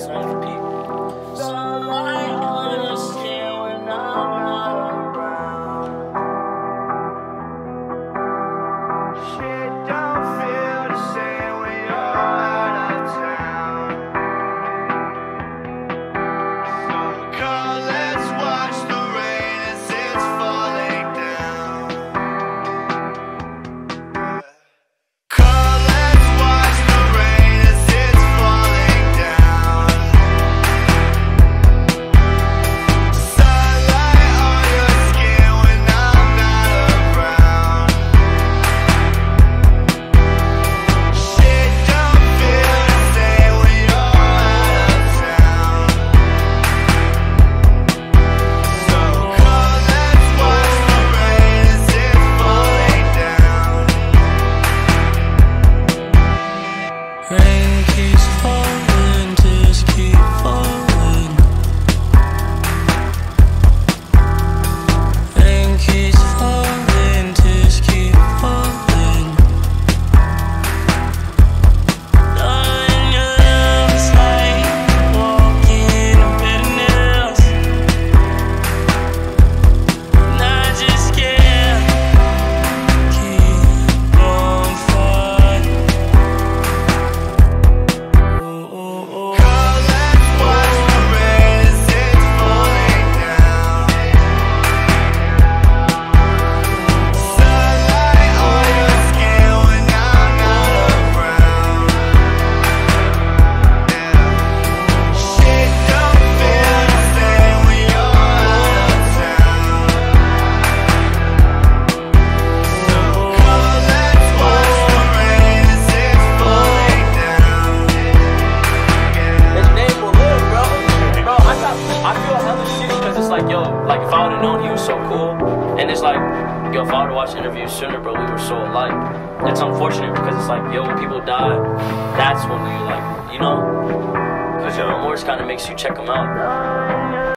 on repeat. Sunlight on your skin when I'm not around. Shit don't feel the same when you're out of town. So come, let's watch the rain as it's falling down. Come, let's watch the rain as it's falling down. Sunlight on your skin when I'm not around. Shit don't feel the same when you're out of town. So come, let's watch the rain as it's falling down. Rain keeps falling, just keep falling. Rain keeps falling, just keep falling. Darling, your love's like walking on bitterness, and I just can't keep on fighting. Oh, oh, oh. Come, let's watch the rain as it's falling down. Sunlight on your skin when I'm not around. Shit don't feel the same when you're out of town. So come, let's watch the rain as it's falling down. His name will live, bro. Bro, I feel hella shitty because it's like, yo, like if I would've known he was so cool, and it's like, yo, if I would've watched interviews sooner, bro, we were so alike. It's unfortunate because it's like, yo, when people die, that's when you like, you know, because your remorse kind of makes you check them out.